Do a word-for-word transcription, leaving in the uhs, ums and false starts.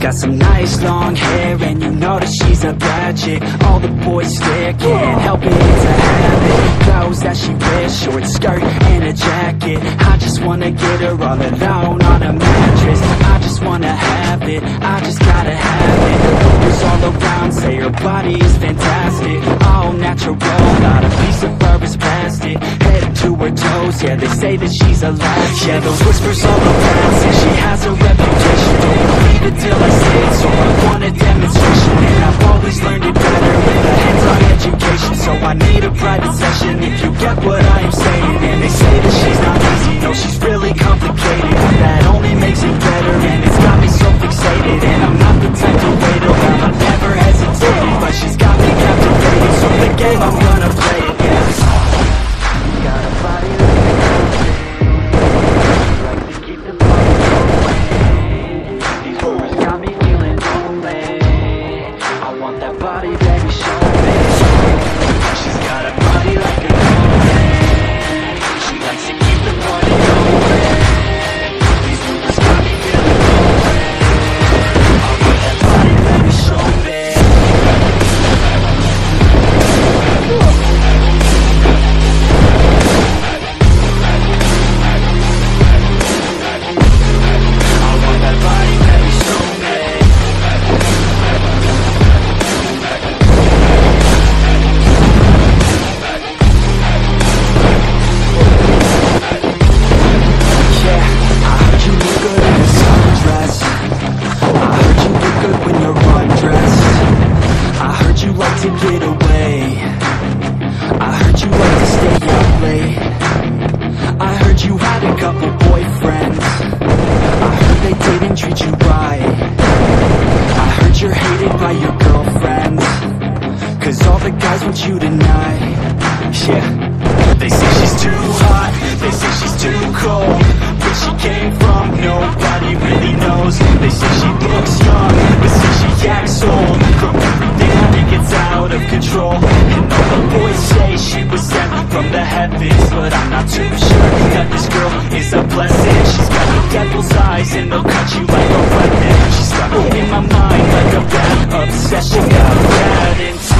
got some nice long hair, and you know that she's a bad chick. All the boys stare, can't help it, it's a habit. Clothes that she wears, short skirt and a jacket. I just wanna get her all alone on a mattress. I just wanna have it, I just gotta have it. Rumors all around say her body is fantastic, all natural, not a piece of her is plastic. Head to her toes, yeah, they say that she's a latch. Yeah, those whispers all around say she has a reputation. Don't believe it till I see it, so I want a demonstration. And I've always learned it better with a hands-on education. So I need a private session if you get what I am saying. And they say that she's not easy, no, she's really complicated. That only makes it better, and it's got me so fixated. And I'm not the type to wait around, I've never hesitated, but she's got me captivated, so the game I'm gonna play it, yeah. Got a body like to keep the party going. These rumors got me feeling lonely. I want that body, baby, show me. She's got a body like a golden. She likes to keep the party going. These rumors got me feeling lonely. I want that body, baby, show me. To get away, I heard you like to stay up late. I heard you had a couple boyfriends. I heard they didn't treat you right. I heard you're hated by your girlfriends, cause all the guys want you tonight. Yeah, they say she's too hot, they say she's too cold. Where she came from, nobody really knows. They say she looks young, but say she acts old. From everything I think it's out of control. And all the boys say she was sent from the heavens, but I'm not too sure that this girl is a blessing. She's got the devil's eyes and they'll cut you like a weapon. She's stuck in my mind like a bad obsession. Got bad intentions.